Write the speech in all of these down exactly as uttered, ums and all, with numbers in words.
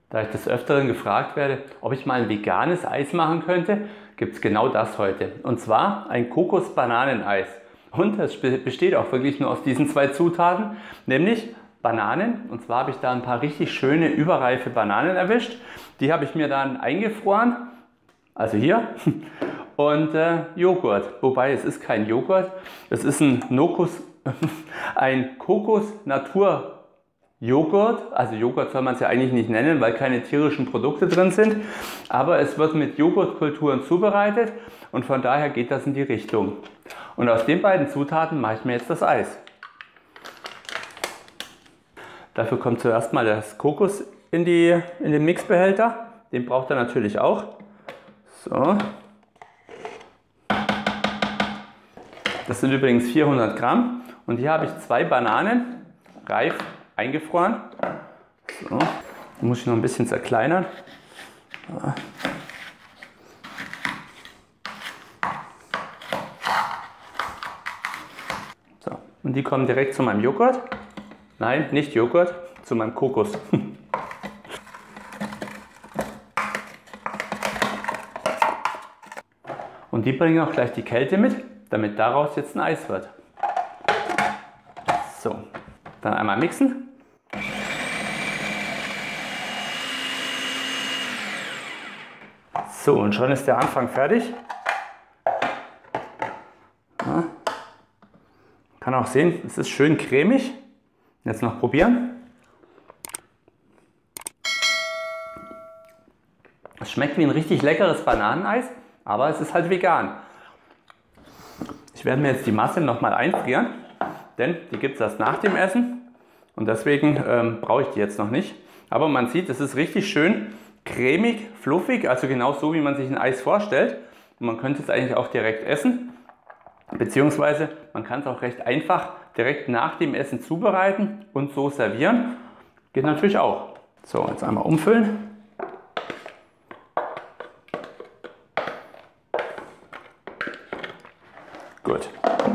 Da ich des Öfteren gefragt werde, ob ich mal ein veganes Eis machen könnte, gibt es genau das heute. Und zwar ein Kokos-Bananeneis. Und es besteht auch wirklich nur aus diesen zwei Zutaten, nämlich Bananen. Und zwar habe ich da ein paar richtig schöne, überreife Bananen erwischt. Die habe ich mir dann eingefroren, also hier. Und äh, Joghurt, wobei es ist kein Joghurt, es ist ein, Nokos, ein Kokos-Natur Joghurt, also Joghurt soll man es ja eigentlich nicht nennen, weil keine tierischen Produkte drin sind, aber es wird mit Joghurtkulturen zubereitet und von daher geht das in die Richtung. Und aus den beiden Zutaten mache ich mir jetzt das Eis. Dafür kommt zuerst mal das Kokos in, die, in den Mixbehälter, den braucht er natürlich auch. So. Das sind übrigens vierhundert Gramm und hier habe ich zwei Bananen, reif eingefroren. So, muss ich noch ein bisschen zerkleinern. So, und die kommen direkt zu meinem Joghurt. Nein, nicht Joghurt, zu meinem Kokos. Und die bringen auch gleich die Kälte mit, damit daraus jetzt ein Eis wird. So, dann einmal mixen. So, und schon ist der Anfang fertig. Ja. Man kann auch sehen, es ist schön cremig. Jetzt noch probieren. Es schmeckt wie ein richtig leckeres Bananeneis, aber es ist halt vegan. Ich werde mir jetzt die Masse nochmal einfrieren, denn die gibt es erst nach dem Essen und deswegen ähm, brauche ich die jetzt noch nicht. Aber man sieht, es ist richtig schön cremig, fluffig, also genau so, wie man sich ein Eis vorstellt. Und man könnte es eigentlich auch direkt essen, beziehungsweise man kann es auch recht einfach direkt nach dem Essen zubereiten und so servieren. Geht natürlich auch. So, jetzt einmal umfüllen. Gut.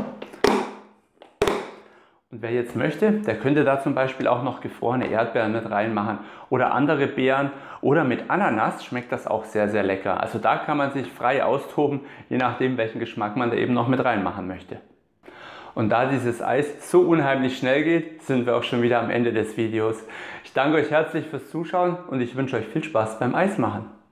Und wer jetzt möchte, der könnte da zum Beispiel auch noch gefrorene Erdbeeren mit reinmachen oder andere Beeren oder mit Ananas schmeckt das auch sehr, sehr lecker. Also da kann man sich frei austoben, je nachdem welchen Geschmack man da eben noch mit reinmachen möchte. Und da dieses Eis so unheimlich schnell geht, sind wir auch schon wieder am Ende des Videos. Ich danke euch herzlich fürs Zuschauen und ich wünsche euch viel Spaß beim Eismachen.